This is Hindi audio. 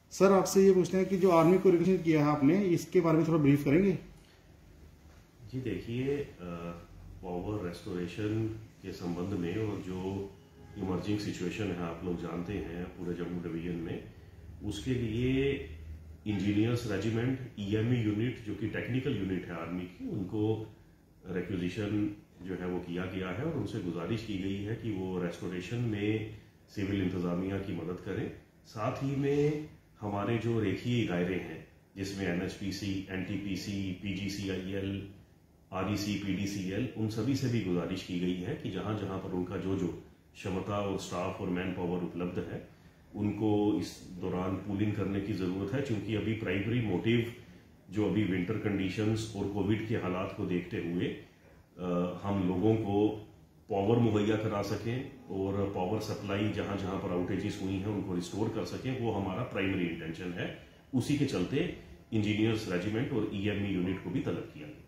सर आपसे ये पूछते हैं कि जो आर्मी को रिक्वेस्ट किया है आपने, इसके बारे में थोड़ा ब्रीफ करेंगे? जी देखिए, पावर रेस्टोरेशन के संबंध में और जो इमर्जिंग सिचुएशन है आप लोग जानते हैं पूरे जम्मू डिवीजन में, उसके लिए इंजीनियर्स रेजिमेंट ईएमई यूनिट जो कि टेक्निकल यूनिट है आर्मी की, उनको रिक्विजिशन जो है वो किया गया है और उनसे गुजारिश की गई है कि वो रेस्टोरेशन में सिविल इंतजामिया की मदद करें। साथ ही में हमारे जो रेखीय दायरे हैं जिसमें NHPC, NTPC, PGCIL, REC, PDCL, उन सभी से भी गुजारिश की गई है कि जहां जहां पर उनका जो जो क्षमता और स्टाफ और मैन पावर उपलब्ध है उनको इस दौरान पूलिंग करने की जरूरत है, क्योंकि अभी प्राइमरी मोटिव जो अभी विंटर कंडीशंस और कोविड के हालात को देखते हुए हम लोगों को पावर मुहैया करा सकें और पावर सप्लाई जहां जहां पर आउटेजेस हुई हैं उनको रिस्टोर कर सकें, वो हमारा प्राइमरी इंटेंशन है। उसी के चलते इंजीनियर्स रेजिमेंट और ईएमई यूनिट को भी तलब किया गया।